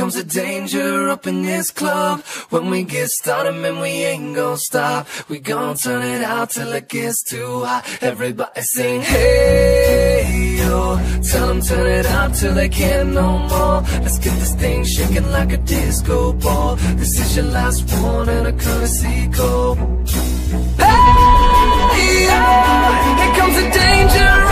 comes the danger up in this club. When we get started, man, we ain't gon' stop. We gon' turn it out till it gets too hot. Everybody sing, hey, yo. Tell them turn it up till they can't no more. Let's get this thing shaking like a disco ball. This is your last one and a courtesy call. Hey, yo, here comes the danger